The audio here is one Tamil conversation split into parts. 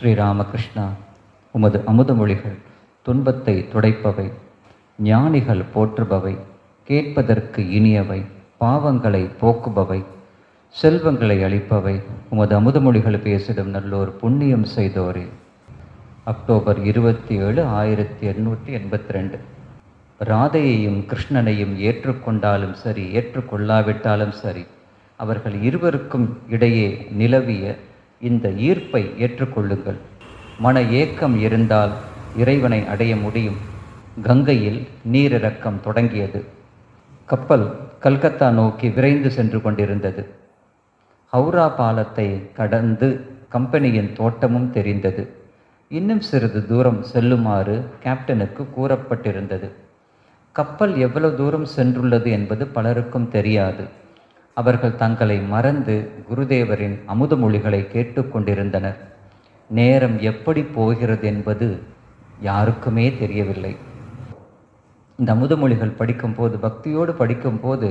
ஸ்ரீராமகிருஷ்ணா, உமது அமுதமொழிகள் துன்பத்தை துடைப்பவை, ஞானிகள் போற்றுபவை, கேட்பதற்கு இனியவை, பாவங்களை போக்குபவை, செல்வங்களை அளிப்பவை, உமது அமுதமொழிகள் பேசிடும் நல்லோர் புண்ணியம் செய்தோரே. அக்டோபர் 27, 1882. ராதையையும் கிருஷ்ணனையும் ஏற்றுக்கொண்டாலும் சரி, ஏற்றுக்கொள்ளாவிட்டாலும் சரி, அவர்கள் இருவருக்கும் இடையே நிலவிய இந்த ஈர்ப்பை ஏற்றுக்கொள்ளுங்கள். மன ஏக்கம் இருந்தால் இறைவனை அடைய முடியும். கங்கையில் நீரிறக்கம் தொடங்கியது. கப்பல் கல்கத்தா நோக்கி விரைந்து சென்று கொண்டிருந்தது. ஹவுரா பாலத்தை கடந்து கம்பெனியின் தோட்டமும் தெரிந்தது. இன்னும் சிறிது தூரம் செல்லுமாறு கேப்டனுக்கு கூறப்பட்டிருந்தது. கப்பல் எவ்வளவு தூரம் சென்றுள்ளது என்பது பலருக்கும் தெரியாது. அவர்கள் தங்களை மறந்து குருதேவரின் அமுதமொழிகளை கேட்டுக்கொண்டிருந்தனர். நேரம் எப்படி போகிறது என்பது யாருக்குமே தெரியவில்லை. இந்த அமுதமொழிகள் படிக்கும்போது, பக்தியோடு படிக்கும்போது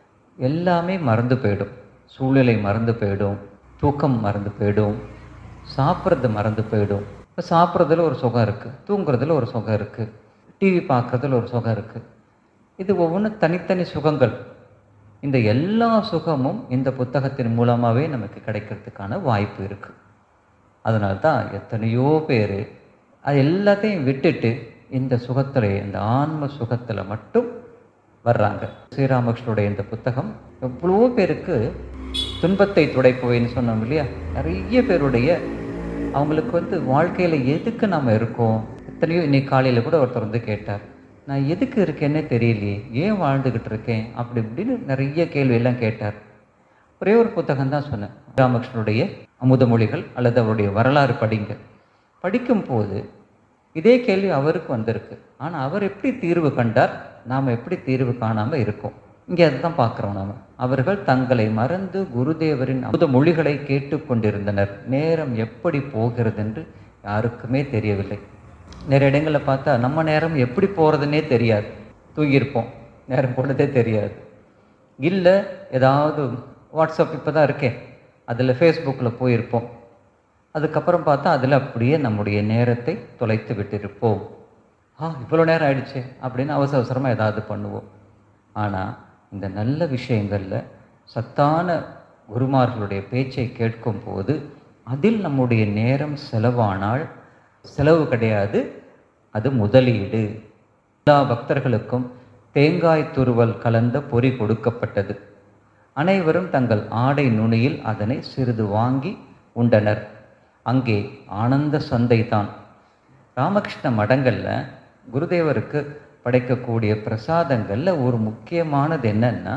எல்லாமே மறந்து போயிடும். சூழ்நிலை மறந்து போயிடும், தூக்கம் மறந்து போயிடும், சாப்பிட்றது மறந்து போயிடும். இப்போ சாப்பிட்றதுல ஒரு சுகம் இருக்குது, தூங்குறதுல ஒரு சுகம் இருக்குது, டிவி பார்க்குறதுல ஒரு சுகம் இருக்குது. இது ஒவ்வொன்றும் தனித்தனி சுகங்கள். இந்த எல்லா சுகமும் இந்த புத்தகத்தின் மூலமாகவே நமக்கு கிடைக்கிறதுக்கான வாய்ப்பு இருக்குது. அதனால தான் எத்தனையோ பேர் அது எல்லாத்தையும் விட்டுட்டு இந்த சுகத்தில், இந்த ஆன்ம சுகத்தில் மட்டும் வர்றாங்க. ஸ்ரீராமகிருஷ்ணனுடைய இந்த புத்தகம் எவ்வளோ பேருக்கு துன்பத்தை துடைப்பவைன்னு சொன்னோம் இல்லையா? நிறைய பேருடைய அவங்களுக்கு வாழ்க்கையில் எதுக்கு நம்ம இருக்கோம். எத்தனையோ இன்னைக்கு காலையில் கூட ஒருத்தர் கேட்டார், நான் எதுக்கு இருக்கேன்னே தெரியலையே, ஏன் வாழ்ந்துக்கிட்டு இருக்கேன் அப்படி இப்படின்னு நிறைய கேள்வியெல்லாம் கேட்டார். ஒரே ஒரு புத்தகம் தான் சொன்னேன், ராமகிருஷ்ணனுடைய அமுதமொழிகள் அல்லது அவருடைய வரலாறு படிங்க. படிக்கும்போது இதே கேள்வி அவருக்கு வந்திருக்கு. ஆனால் அவர் எப்படி தீர்வு கண்டார், நாம் எப்படி தீர்வு காணாமல் இருக்கோம். இங்கே அதை தான் பார்க்குறோம் நாம். அவர்கள் தங்களை மறந்து குருதேவரின் அமுதமொழிகளை கேட்டுக்கொண்டிருந்தனர். நேரம் எப்படி போகிறது என்று யாருக்குமே தெரியவில்லை. நிறைய இடங்களில் பார்த்தா நம்ம நேரம் எப்படி போகிறதுனே தெரியாது. தூங்கியிருப்போம், நேரம் போனதே தெரியாது. இல்லை ஏதாவது வாட்ஸ்அப் இப்போ தான் இருக்கேன், அதில் ஃபேஸ்புக்கில் போயிருப்போம். அதுக்கப்புறம் பார்த்தா அதில் அப்படியே நம்முடைய நேரத்தை தொலைத்து விட்டிருப்போம். இவ்வளோ நேரம் ஆயிடுச்சு அப்படின்னு அவசர அவசரமாக ஏதாவது பண்ணுவோம். ஆனால் இந்த நல்ல விஷயங்களில் சத்தான குருமார்களுடைய பேச்சை கேட்கும் போது அதில் நம்முடைய நேரம் செலவானால் செலவு கிடையாது, அது முதலீடு. எல்லா பக்தர்களுக்கும் தேங்காய் துருவல் கலந்த பொறி கொடுக்கப்பட்டது. அனைவரும் தங்கள் ஆடை நுனியில் அதனை சிறிது வாங்கி உண்டனர். அங்கே ஆனந்த சந்தை தான். ராமகிருஷ்ண மடங்களில் குருதேவருக்கு படைக்கக்கூடிய பிரசாதங்களில் ஒரு முக்கியமானது என்னன்னா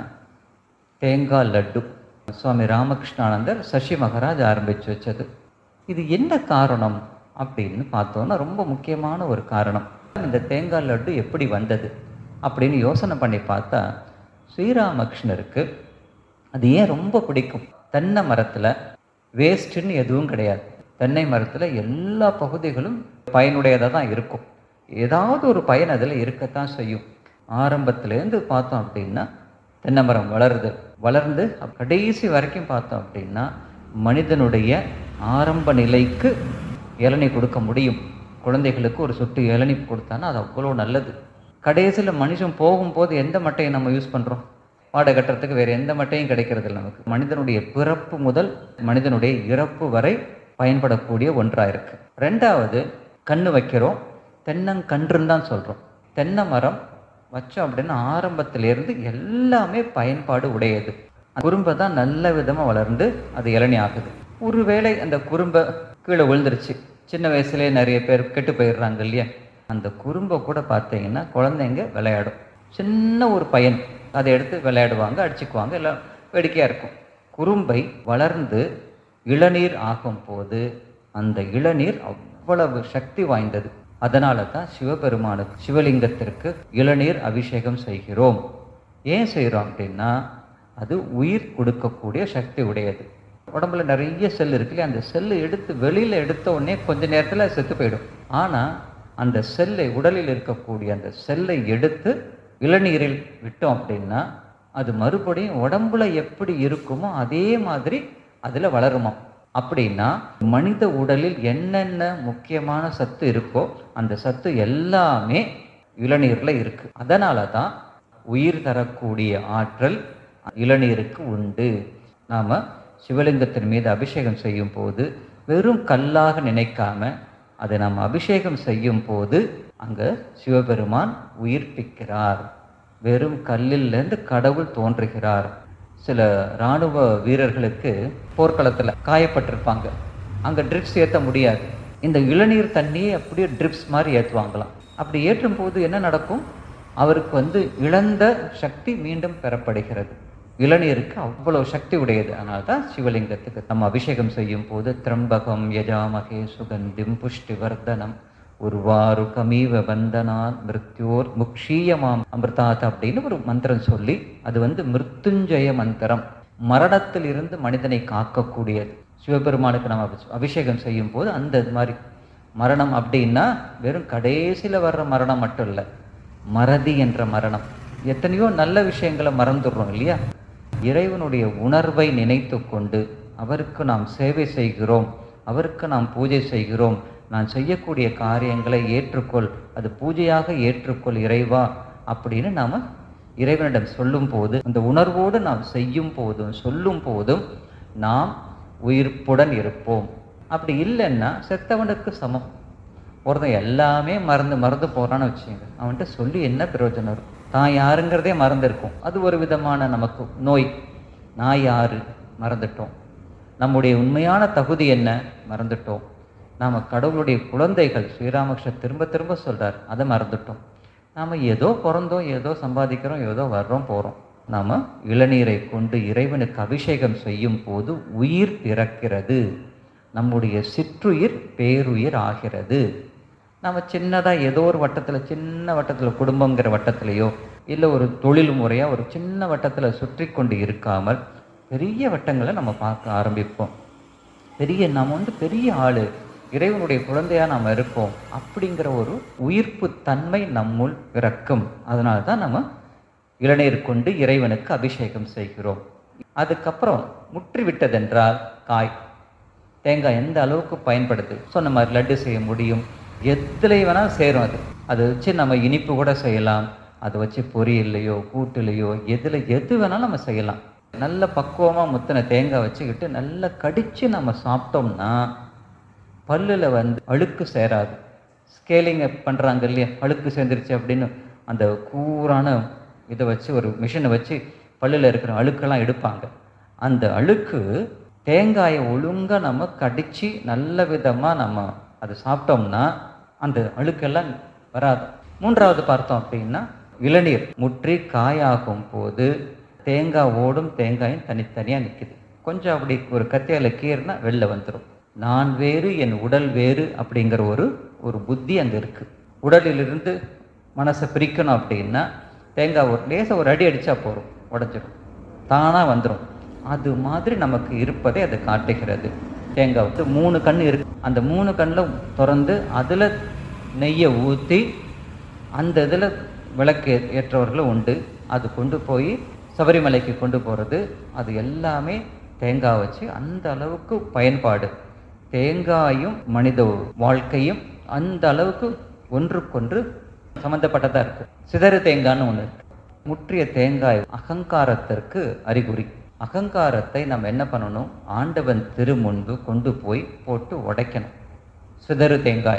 தேங்காய் லட்டு. சுவாமி ராமகிருஷ்ணானந்தர் சசி மகராஜ் ஆரம்பித்து வச்சது. இது என்ன காரணம் அப்படின்னு பார்த்தோன்னா ரொம்ப முக்கியமான ஒரு காரணம். இந்த தேங்காய் லட்டு எப்படி வந்தது அப்படின்னு யோசனை பண்ணி பார்த்தா, ஸ்ரீராமகிருஷ்ணருக்கு அது ஏன் ரொம்ப பிடிக்கும். தென்னை மரத்தில் வேஸ்ட்டுன்னு எதுவும் கிடையாது. தென்னை மரத்தில் எல்லா பகுதிகளும் பயனுடையதாக தான் இருக்கும். ஏதாவது ஒரு பயன் அதில் இருக்கத்தான் செய்யும். ஆரம்பத்துலேருந்து பார்த்தோம் அப்படின்னா தென்னை மரம் வளர்ந்து கடைசி வரைக்கும் பார்த்தோம் அப்படின்னா மனிதனுடைய ஆரம்ப நிலைக்கு இளநீ கொடுக்க முடியும். குழந்தைகளுக்கு ஒரு சொட்டு இளநீ கொடுத்தானா அது அவ்வளோ நல்லது. கடைசியில் மனுஷன் போகும்போது எந்த மட்டையை நம்ம யூஸ் பண்ணுறோம்? வாடகை கட்டுறதுக்கு வேறு எந்த மட்டையும் கிடைக்கிறது இல்லை நமக்கு. மனிதனுடைய பிறப்பு முதல் மனிதனுடைய இறப்பு வரை பயன்படக்கூடிய ஒன்றாக இருக்குது. ரெண்டாவது, கன்று வைக்கிறோம், தென்னங்கன்றுன்னு தான் சொல்கிறோம். தென்னை மரம் வச்சோம் அப்படின்னா ஆரம்பத்திலேருந்து எல்லாமே பயன்பாடு உடையது. குறும்பை தான் நல்ல விதமாக வளர்ந்து அது இளநீ ஆகுது. ஒருவேளை அந்த குறும்பை கீழே விழுந்துருச்சு, சின்ன வயசுலேயே நிறைய பேர் கெட்டு போயிடுறாங்க இல்லையா? அந்த குறும்பை கூட பார்த்தீங்கன்னா குழந்தைங்க விளையாடும். சின்ன ஒரு பையன் அதை எடுத்து விளையாடுவாங்க, அடிச்சுக்குவாங்க, எல்லாம் வேடிக்கையாக இருக்கும். குறும்பை வளர்ந்து இளநீர் ஆகும் போது அந்த இளநீர் அவ்வளவு சக்தி வாய்ந்தது. அதனால தான் சிவபெருமானுக்கு, சிவலிங்கத்திற்கு இளநீர் அபிஷேகம் செய்கிறோம். ஏன் செய்கிறோம் அப்படின்னா அது உயிர் கொடுக்கக்கூடிய சக்தி உடையது. உடம்புல நிறைய செல் இருக்குல்லையா, அந்த செல்லு எடுத்து வெளியில் எடுத்த உடனே கொஞ்ச நேரத்தில் செத்து போயிடும். ஆனால் அந்த செல்லை, உடலில் இருக்கக்கூடிய அந்த செல்லை எடுத்து இளநீரில் விட்டோம் அப்படின்னா அது மறுபடியும் உடம்புல எப்படி இருக்குமோ அதே மாதிரி அதில் வளருமா. அப்படின்னா மனித உடலில் என்னென்ன முக்கியமான சத்து இருக்கோ அந்த சத்து எல்லாமே இளநீரில் இருக்கு. அதனால தான் உயிர் தரக்கூடிய ஆற்றல் இளநீருக்கு உண்டு. நாம் சிவலிங்கத்தின் மீது அபிஷேகம் செய்யும் போது வெறும் கல்லாக நினைக்காம அதை நாம் அபிஷேகம் செய்யும் போது அங்கே சிவபெருமான் உயிர்ப்பிக்கிறார். வெறும் கல்லிலிருந்து கடவுள் தோன்றுகிறார். சில இராணுவ வீரர்களுக்கு போர்க்களத்தில் காயப்பட்டிருப்பாங்க, அங்கே ட்ரிப்ஸ் ஏற்ற முடியாது. இந்த இளநீர் தண்ணியை அப்படியே ட்ரிப்ஸ் மாதிரி ஏற்றுவாங்களாம். அப்படி ஏற்றும் போது என்ன நடக்கும்? அவருக்கு இழந்த சக்தி மீண்டும் பெறப்படுகிறது. இளநீருக்கு அவ்வளோ சக்தி உடையது. அதனால தான் சிவலிங்கத்துக்கு நம்ம அபிஷேகம் செய்யும் போது திரம்பகம் யஜாமகே சுகந்திம் புஷ்டிவர்தனம் உருவாரு கமீவ வந்தனான் மிருத்யோர் முக்ஷீயமாம் அமிர்தாத் அப்படின்னு ஒரு மந்திரம் சொல்லி, அது மிருத்துஞ்சய மந்திரம், மரணத்தில் இருந்து மனிதனை காக்கக்கூடியது. சிவபெருமானுக்கு நம்ம அபிஷேகம் செய்யும் போது அந்த இது மாதிரி மரணம் அப்படின்னா வெறும் கடைசியில் வர்ற மரணம் மட்டும் இல்லை, மறதி என்ற மரணம். எத்தனையோ நல்ல விஷயங்களை மறந்துடுறோம் இல்லையா? இறைவனுடைய உணர்வை நினைத்து கொண்டு அவருக்கு நாம் சேவை செய்கிறோம், அவருக்கு நாம் பூஜை செய்கிறோம், நான் செய்யக்கூடிய காரியங்களை ஏற்றுக்கொள், அது பூஜையாக ஏற்றுக்கொள் இறைவா அப்படின்னு நாம் இறைவனிடம் சொல்லும் போது, அந்த உணர்வோடு நாம் செய்யும் போதும் சொல்லும் போதும் நாம் உயிர்ப்புடன் இருப்போம். அப்படி இல்லைன்னா செத்தவனுக்கு சமம். ஒருத்தன் எல்லாமே மறந்து போகிறான்னு வச்சுங்க, அவன்கிட்ட சொல்லி என்ன பிரயோஜனம் இருக்கும்? தான் யாருங்கிறதே மறந்துருக்கும். அது ஒரு விதமான நமக்கு நோய். நான் யாரு மறந்துட்டோம், நம்முடைய உண்மையான தகுதி என்ன மறந்துட்டோம், நாம் கடவுளுடைய குழந்தைகள், ஸ்ரீராமகிருஷ்ணர் திரும்ப திரும்ப சொல்கிறார், அதை மறந்துட்டோம். நாம் ஏதோ பிறந்தோம், ஏதோ சம்பாதிக்கிறோம், ஏதோ வர்றோம் போகிறோம். நாம் இளநீரை கொண்டு இறைவனுக்கு அபிஷேகம் செய்யும் போது உயிர் பிறக்கிறது, நம்முடைய சிற்றுயிர் பேருயிர் ஆகிறது. நம்ம சின்னதாக ஏதோ ஒரு வட்டத்தில், சின்ன வட்டத்தில், குடும்பங்கிற வட்டத்திலையோ இல்லை ஒரு தொழில் முறையாக ஒரு சின்ன வட்டத்தில் சுற்றி கொண்டு இருக்காமல் பெரிய வட்டங்களை நம்ம பார்க்க ஆரம்பிப்போம். நம்ம பெரிய ஆள், இறைவனுடைய குழந்தையாக நாம் இருப்போம் அப்படிங்கிற ஒரு உயிர்ப்பு தன்மை நம்முள் பிறக்கும். அதனால தான் நம்ம இளநீர் கொண்டு இறைவனுக்கு அபிஷேகம் செய்கிறோம். அதுக்கப்புறம் முற்றி விட்டதென்றால் காய், தேங்காய் எந்த அளவுக்கு பயன்படுது? சொன்ன மாதிரி லட்டு செய்ய முடியும், எதுல வேணால் சேரும். அதை வச்சு நம்ம இனிப்பு கூட செய்யலாம், அதை வச்சு பொரியல்லையோ கூட்டுலையோ எது வேணாலும் நம்ம செய்யலாம். நல்ல பக்குவமாக முத்தின தேங்காய் வச்சுக்கிட்டு நல்லா கடித்து நம்ம சாப்பிட்டோம்னா பல்லில் அழுக்கு சேராது. ஸ்கேலிங் பண்ணுறாங்க இல்லையா, அழுக்கு சேர்ந்துருச்சு அப்படின்னு அந்த கூரான இதை வச்சு ஒரு மிஷினை வச்சு பல்லில் இருக்கிற அழுக்கெல்லாம் எடுப்பாங்க. அந்த அழுக்கு தேங்காயை ஒழுங்காக நம்ம கடித்து நல்ல விதமாக நம்ம அதை சாப்பிட்டோம்னா அந்த அழுக்கெல்லாம் வராது. மூன்றாவது பார்த்தோம் அப்படின்னா இளநீர் முற்றி காயாகும் போது தேங்காய் ஓடும், தேங்காயும் தனித்தனியாக நிற்குது. கொஞ்சம் அப்படி ஒரு கத்தியால் கீறினா வெளில வந்துடும். நான் வேறு என் உடல் வேறு அப்படிங்கிற ஒரு புத்தி அங்கே இருக்குது. உடலிலிருந்து மனசை பிரிக்கணும் அப்படின்னா தேங்காய் ஒரு அடி அடித்தா போகிறோம், உடஞ்சிடும், தானாக வந்துடும். அது மாதிரி நமக்கு இருப்பதை அது காட்டுகிறது. தேங்காய் 3 கண் இருக்கு, அந்த 3 கண்ணில் திறந்து அதில் நெய்யை ஊற்றி அந்த இதில் விளக்கு ஏற்றவர்களும் உண்டு. அது கொண்டு போய் சபரிமலைக்கு கொண்டு போகிறது. அது எல்லாமே தேங்காய் வச்சு அந்த அளவுக்கு பயன்பாடு. தேங்காயும் மனித வாழ்க்கையும் அந்த அளவுக்கு ஒன்றுக்கொன்று சம்மந்தப்பட்டதாக இருக்குது. சிதறு தேங்காய்னு ஒன்று இருக்கு. முற்றிய தேங்காய் அகங்காரத்திற்கு அறிகுறி. அகங்காரத்தை நம்ம என்ன பண்ணணும்? ஆண்டவன் திருமுன்பு கொண்டு போய் போட்டு உடைக்கணும். சிதறு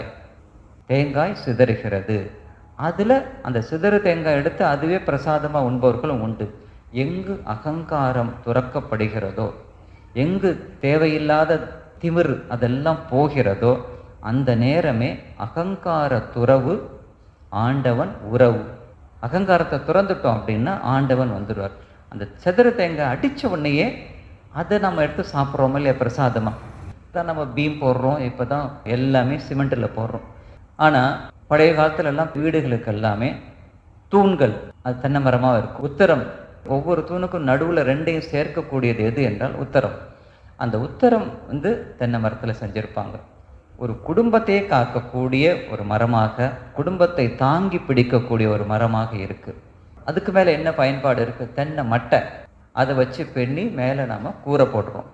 தேங்காய் சிதறுகிறது. அதில் அந்த சிதறு தேங்காய் எடுத்து அதுவே பிரசாதமாக உண்பவர்களும் உண்டு. எங்கு அகங்காரம் துறக்கப்படுகிறதோ, எங்கு தேவையில்லாத திமிர் அதெல்லாம் போகிறதோ அந்த நேரமே அகங்கார துறவு, ஆண்டவன் உறவு. அகங்காரத்தை துறந்துட்டோம் அப்படின்னா ஆண்டவன் வந்துடுவார். அந்த சிதறு தேங்காய் அடித்த உடனேயே அதை நம்ம எடுத்து சாப்பிட்றோம் இல்லையா பிரசாதமாக. தான் நம்ம பீம் போடுறோம், இப்போ தான் எல்லாமே சிமெண்ட்டில் போடுறோம். ஆனால் பழைய காலத்துலலாம் வீடுகளுக்கு எல்லாமே தூண்கள் அது தென்னை மரமாக இருக்கும். உத்தரம், ஒவ்வொரு தூணுக்கும் நடுவில் 2ஐயும் சேர்க்கக்கூடியது எது என்றால் உத்தரம். அந்த உத்தரம் தென்னை மரத்தில் செஞ்சுருப்பாங்க. ஒரு குடும்பத்தையே காக்கக்கூடிய ஒரு மரமாக, குடும்பத்தை தாங்கி பிடிக்கக்கூடிய ஒரு மரமாக இருக்குது. அதுக்கு மேலே என்ன பயன்பாடு இருக்குது? தென்னை மட்டை, அதை வச்சு பெண்ணி மேலே நாம் கூரை போடுறோம்.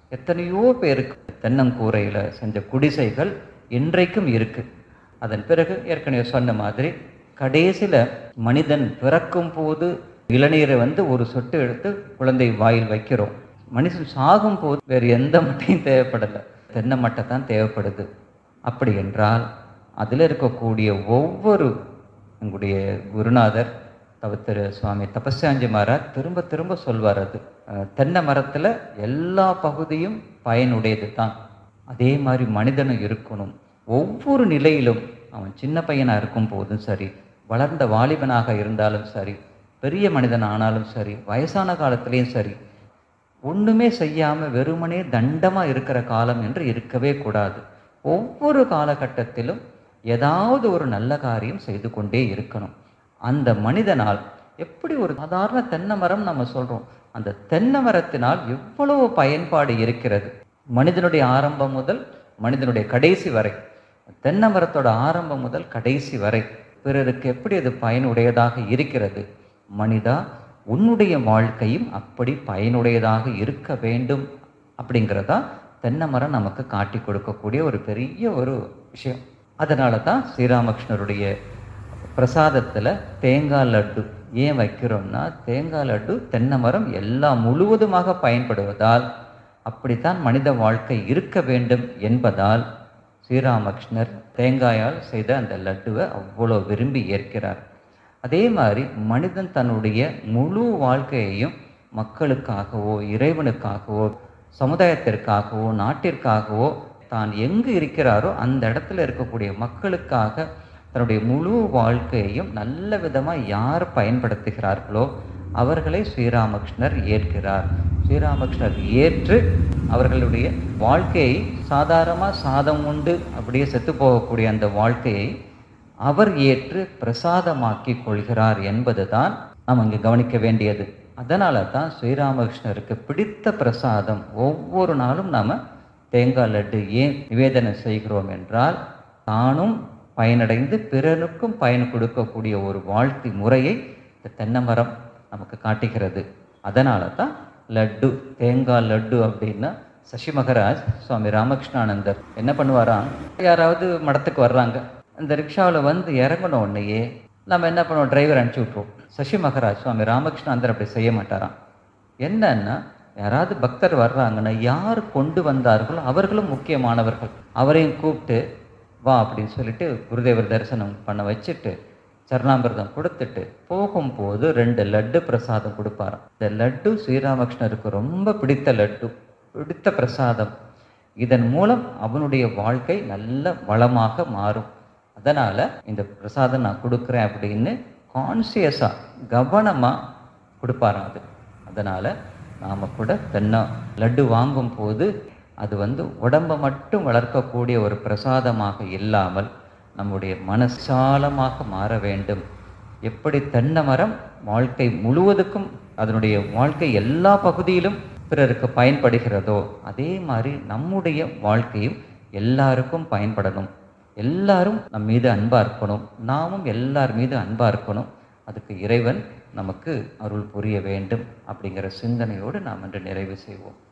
எத்தனையோ பேருக்கு தென்னங்கூரையில் செஞ்ச குடிசைகள் இன்றைக்கும் இருக்கு. அதன் பிறகு ஏற்கனவே சொன்ன மாதிரி கடைசியில் மனிதன் பிறக்கும் போது இளநீரை ஒரு சொட்டு எடுத்து குழந்தை வாயில் வைக்கிறோம். மனுஷன் சாகும் போது வேறு எந்த மட்டையும் தேவைப்படலை, தென்னை மட்டை தான் தேவைப்படுது. அப்படி என்றால் அதில் இருக்கக்கூடிய ஒவ்வொரு எங்களுடைய குருநாதர் திரு சுவாமி தபஸ்யாஞ்சி மகாராஜ் திரும்ப திரும்ப சொல்வார், அது தென்னை மரத்தில் எல்லா பகுதியும் பயனுடையது தான். அதே மாதிரி மனிதனும் இருக்கணும். ஒவ்வொரு நிலையிலும் அவன் சின்ன பையனாக இருக்கும் போதும் சரி, வளர்ந்த வாலிபனாக இருந்தாலும் சரி, பெரிய மனிதன் ஆனாலும் சரி, வயசான காலத்திலையும் சரி, ஒன்றுமே செய்யாமல் வெறுமனே தண்டமாக இருக்கிற காலம் என்று இருக்கவே கூடாது. ஒவ்வொரு காலகட்டத்திலும் ஏதாவது ஒரு நல்ல காரியம் செய்து கொண்டே இருக்கணும். அந்த மனிதனால் எப்படி ஒரு சாதாரண தென்னை மரம் நம்ம சொல்கிறோம், அந்த தென்னை மரத்தினால் எவ்வளவு பயன்பாடு இருக்கிறது. மனிதனுடைய ஆரம்பம் முதல் மனிதனுடைய கடைசி வரை, தென்னை மரத்தோட ஆரம்பம் முதல் கடைசி வரை பிறருக்கு எப்படி அது பயனுடையதாக இருக்கிறது. மனிதா, உன்னுடைய வாழ்க்கையும் அப்படி பயனுடையதாக இருக்க வேண்டும் அப்படிங்கிறதா தென்னை மரம் நமக்கு காட்டி கொடுக்கக்கூடிய ஒரு பெரிய ஒரு விஷயம். அதனால தான் ஸ்ரீராமகிருஷ்ணருடைய பிரசாதத்தில் தேங்காய் லட்டு ஏன் வைக்கிறோம்னா, தேங்காய் லட்டு தென்னை மரம் எல்லாம் முழுவதுமாக பயன்படுவதால், அப்படித்தான் மனித வாழ்க்கை இருக்க வேண்டும் என்பதால் ஸ்ரீராமகிருஷ்ணர் தேங்காயால் செய்த அந்த லட்டுவை அவ்வளோ விரும்பி ஏற்கிறார். அதே மாதிரி மனிதன் தன்னுடைய முழு வாழ்க்கையையும் மக்களுக்காகவோ, இறைவனுக்காகவோ, சமுதாயத்திற்காகவோ, நாட்டிற்காகவோ, தான் எங்கு இருக்கிறாரோ அந்த இடத்துல இருக்கக்கூடிய மக்களுக்காக தன்னுடைய முழு வாழ்க்கையையும் நல்ல விதமாக யார் பயன்படுத்துகிறார்களோ அவர்களை ஸ்ரீராமகிருஷ்ணர் ஏற்கிறார். ஸ்ரீராமகிருஷ்ணர் ஏற்று அவர்களுடைய வாழ்க்கையை சாதாரணமாக சாதம் உண்டு அப்படியே செத்து போகக்கூடிய அந்த வாழ்க்கையை அவர் ஏற்று பிரசாதமாக்கி கொள்கிறார் என்பது தான் நாம் இங்கே கவனிக்க வேண்டியது. அதனால தான் ஸ்ரீராமகிருஷ்ணருக்கு பிடித்த பிரசாதம் ஒவ்வொரு நாளும் நாம் தேங்காய் லட்டு ஏன் நிவேதனம் செய்கிறோம் என்றால், தானும் பயனடைந்து பிறனுக்கும் பயன் கொடுக்கக்கூடிய ஒரு வாழ்க்கை முறையை இந்த தென்னை மரம் நமக்கு காட்டுகிறது. அதனால தான் லட்டு, தேங்காய் லட்டு அப்படின்னா சசி மகராஜ் சுவாமி ராமகிருஷ்ணானந்தர் என்ன பண்ணுவாராம், யாராவது மடத்துக்கு வர்றாங்க, இந்த ரிக்ஷாவில் இறங்கணும் உடனேயே நம்ம என்ன பண்ணுவோம், டிரைவர் அனுப்பிச்சி விட்ருவோம். சசி மகராஜ் சுவாமி ராமகிருஷ்ணானந்தர் அப்படி செய்ய மாட்டாராம். என்னன்னா, யாராவது பக்தர் வர்றாங்கன்னா யார் கொண்டு வந்தார்களோ அவர்களும் முக்கியமானவர்கள், அவரையும் கூப்பிட்டு வா அப்படின்னு சொல்லிட்டு குருதேவர் தரிசனம் பண்ண வச்சுட்டு சரணாமிர்தம் கொடுத்துட்டு போகும்போது 2 லட்டு பிரசாதம் கொடுப்பாராம். இந்த லட்டு ஸ்ரீராமகிருஷ்ணருக்கு ரொம்ப பிடித்த லட்டு, பிடித்த பிரசாதம். இதன் மூலம் அவனுடைய வாழ்க்கை நல்ல வளமாக மாறும். அதனால் இந்த பிரசாதம் நான் கொடுக்குறேன் அப்படின்னு கான்சியஸாக கவனமாக கொடுப்பாராம் அது. அதனால் நாம் கூட தென்னை லட்டு வாங்கும் போது அது உடம்பை மட்டும் வளர்க்கக்கூடிய ஒரு பிரசாதமாக இல்லாமல் நம்முடைய மனசாலமாக மாற வேண்டும். எப்படி தென்னை மரம் வாழ்க்கை முழுவதுக்கும் அதனுடைய வாழ்க்கை எல்லா பகுதியிலும் பிறருக்கு பயன்படுகிறதோ அதே மாதிரி நம்முடைய வாழ்க்கையும் எல்லாருக்கும் பயன்படணும். எல்லாரும் நம் மீது அன்பாக இருக்கணும், நாமும் எல்லார் மீது அன்பாக இருக்கணும். அதுக்கு இறைவன் நமக்கு அருள் புரிய வேண்டும் அப்படிங்கிற சிந்தனையோடு நாம் இன்று நிறைவு செய்வோம்.